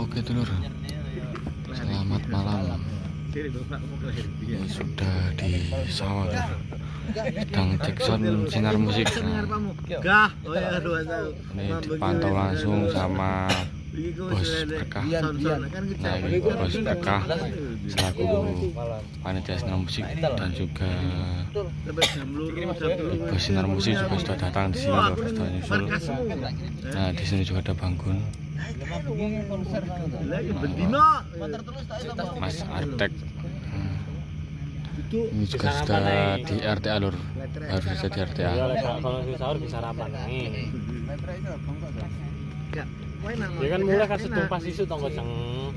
Oke dulur, selamat malam. Ini sudah di sawah, sedang cek sound sinar musik. Nah, ini dipantau langsung sama Bos Berkah. Nah, ini Bos Berkah selaku panitia sinar musik dan juga Bos sinar musik juga sudah datang di sini, sudah nyusul. Nah, di sini juga ada Banggun, Mas Artek. Ini juga sudah di RTA lur, baru saja di RTA. Kalau sahur bisa sarapan nih. Ya kan mulai kan setumpah sisu tonggo ceng.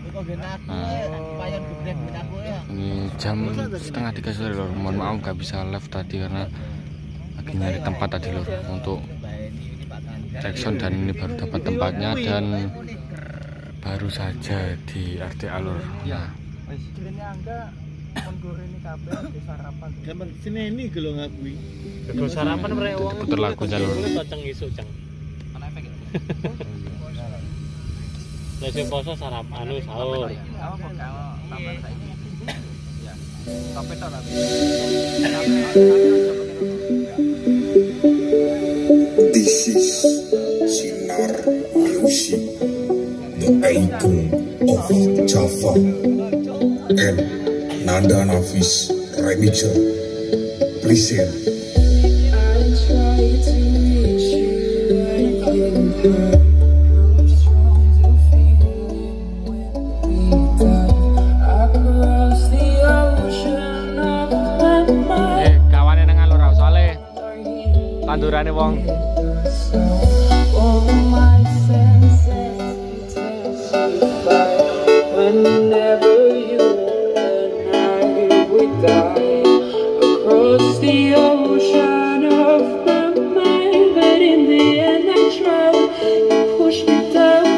Ini jam 2:30 sore lur. Mohon maaf gak bisa live tadi karena lagi nyari tempat tadi lur untuk cek sound, dan ini baru dapat tempatnya dan baru saja di RTA lur. Nah, gampang sini ini kalau ngakui. Kalau sarapan mereka uang puter lagu jalur. Ceng isu ceng. Nasi poso sarapan sahur. This is Sinar Music, the icon of Java, and Nanda Nafis Remixer. Listen. kawane nang alur soalnya tandurane wong. Across the ocean of my mind, but in the end I tried. You pushed me down.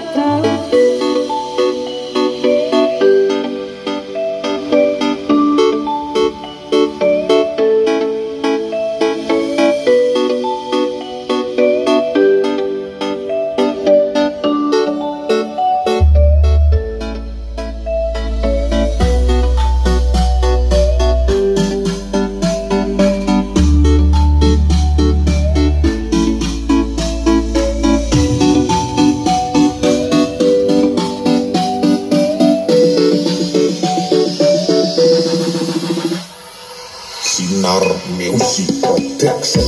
Sinar Music Production.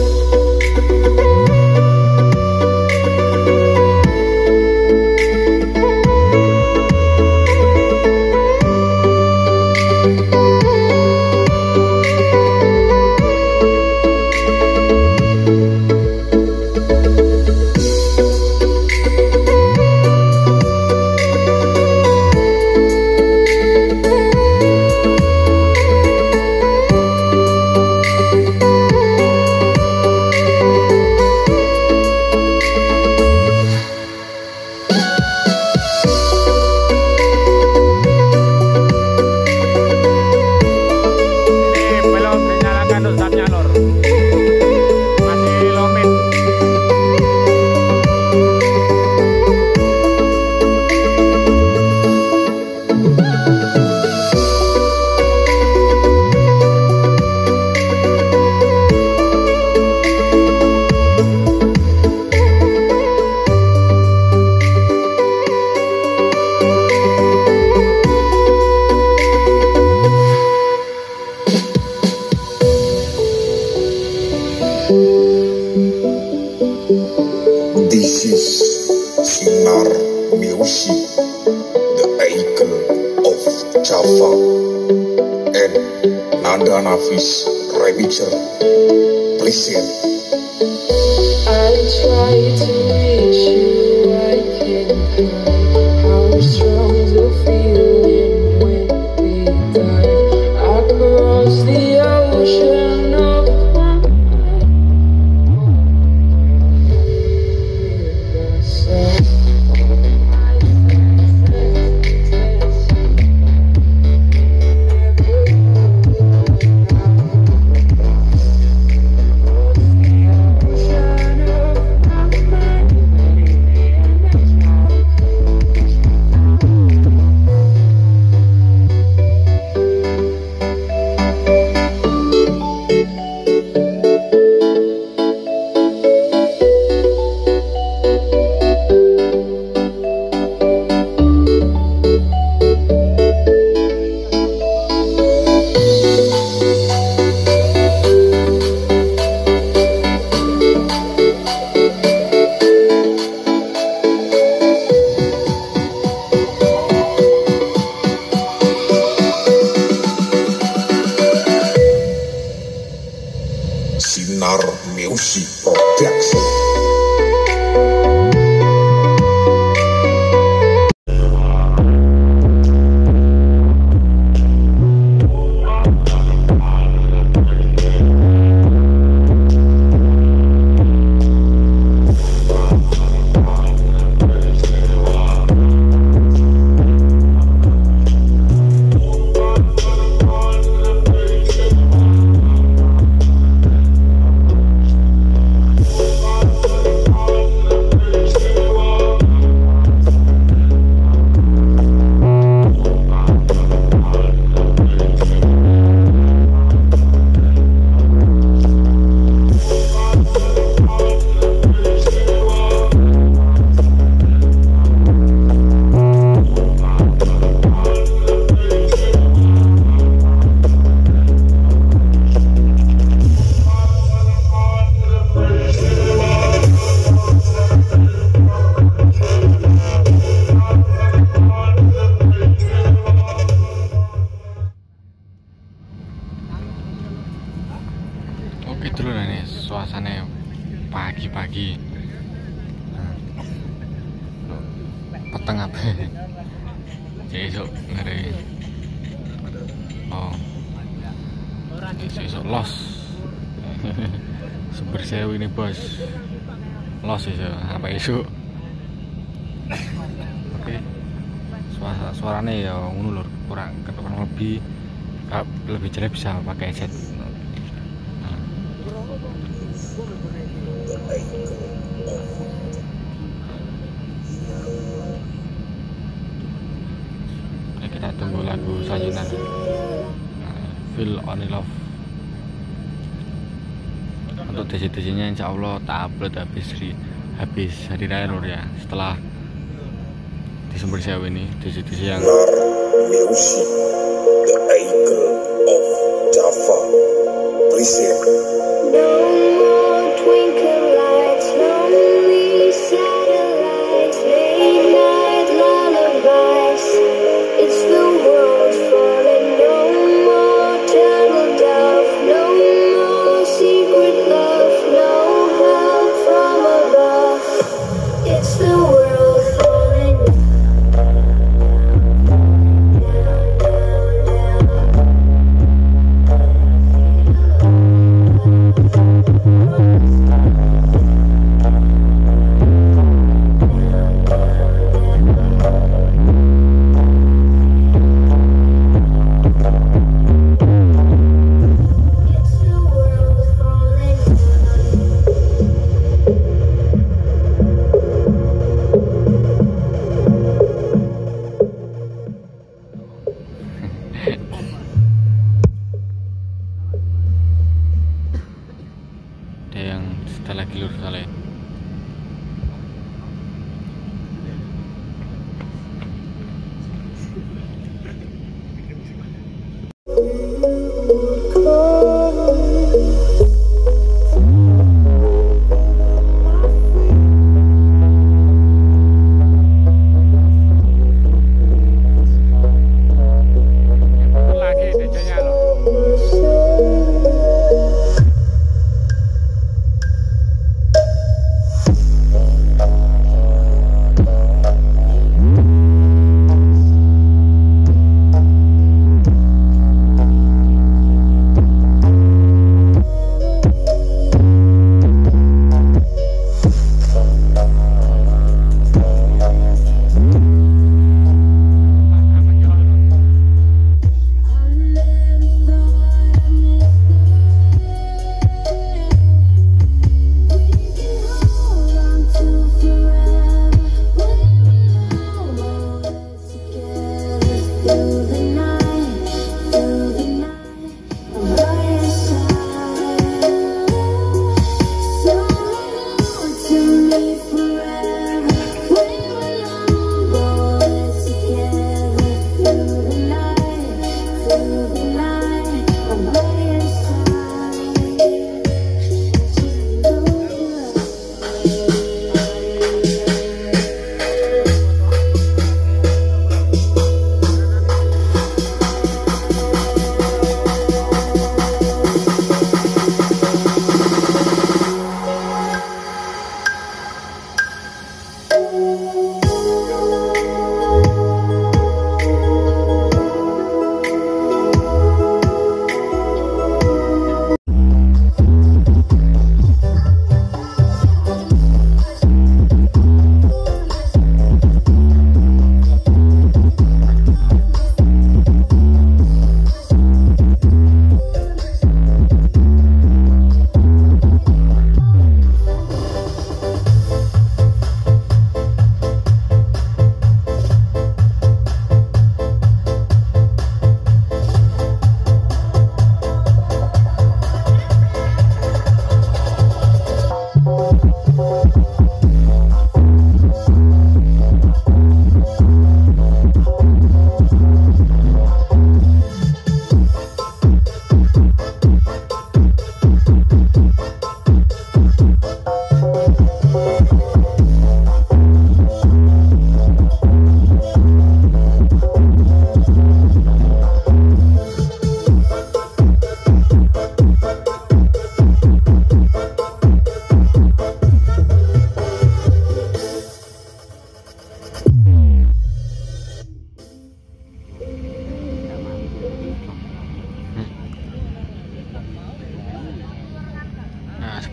This is Sinar Music, the icon of Java, and Nanda Nafis Remixer. Listen. I try to reach you, I can't hide how strong the feeling when we dive across the ocean of my mind. Esok ngeri. Oh. Esok los. Sumber sewu ini bos. Los ya sampai esok. Oke. Suaranya ya ngono lur, kurang lebih jelek bisa pakai headset. Kita tunggu lagu selanjutnya. Feel Only Love. Untuk DC-DC-nya insya Allah tak upload habis hari raya lur ya. Setelah di Sumber Sewu ini DC-DC yang Music, the Eagle of Java, present. No more twinkle lights, lonely satellites, late night lullabies. It's the world falling. No more turtle dove, no more secret love, no help from above. It's the world falling. Down, down, down.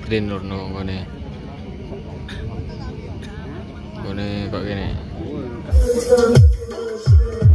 screen lur no gone kok gini